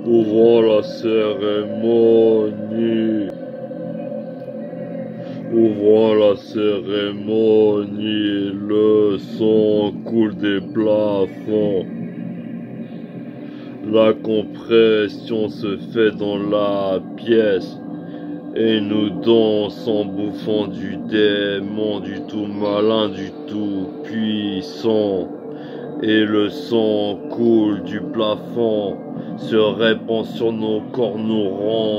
Ouvrons la cérémonie. Ouvrons la cérémonie. Le son coule des plafonds. La compression se fait dans la pièce. Et nous dansons en bouffant du démon, du tout malin, du tout puissant. Et le sang coule du plafond, se répand sur nos corps, nous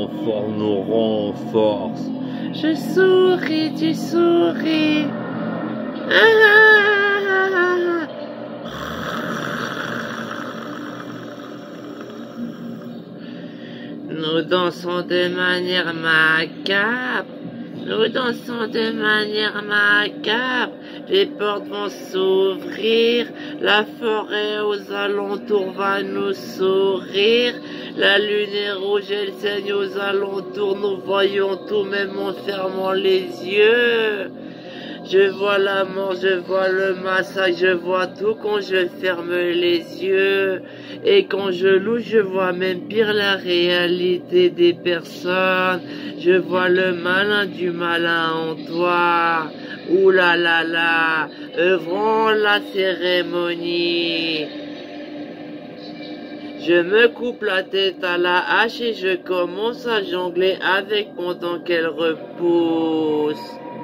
renforce. Je souris, tu souris. Nous dansons de manière macabre. Nous dansons de manière macabre. Les portes vont s'ouvrir. La forêt aux alentours va nous sourire. La lune est rouge, elle saigne aux alentours. Nous voyons tout même en fermant les yeux. Je vois la mort, je vois le massacre, je vois tout quand je ferme les yeux. Et quand je loue, je vois même pire la réalité des personnes. Je vois le malin du malin en toi. Ouh là là là, œuvrons la cérémonie. Je me coupe la tête à la hache et je commence à jongler avec pendant qu'elle repousse.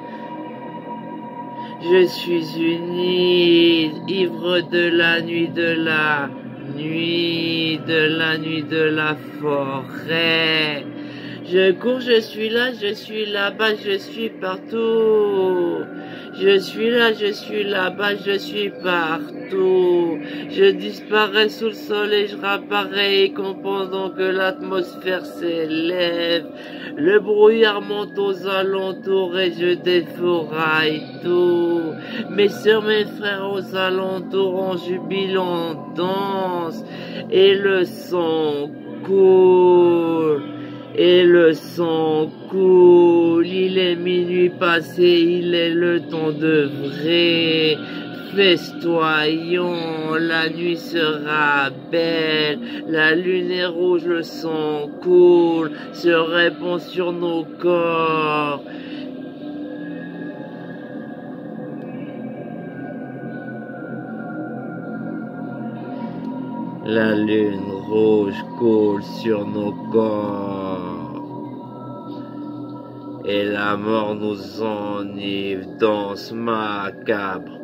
Je suis une ivre de la nuit, de la nuit, de la nuit de la forêt. Je cours, je suis là, je suis là-bas, je suis partout. Je suis là, je suis là-bas, je suis partout. Je disparais sous le soleil, je réapparais pendant que l'atmosphère s'élève. Le brouillard monte aux alentours et je défouraille tout. Mes sœurs, mes frères aux alentours en jubilant danse. Et le sang coule. Et le sang coule, il est minuit passé, il est le temps de vrai. Festoyons, la nuit sera belle, la lune est rouge, le sang coule, se répand sur nos corps. La lune rouge coule sur nos corps. Et la mort nous enivre, danse macabre.